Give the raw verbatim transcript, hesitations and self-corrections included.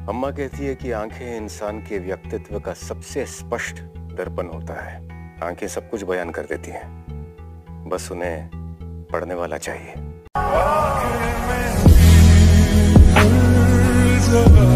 अम्मा कहती है कि आंखें इंसान के व्यक्तित्व का सबसे स्पष्ट दर्पण होता है। आंखें सब कुछ बयान कर देती हैं, बस उन्हें पढ़ने वाला चाहिए।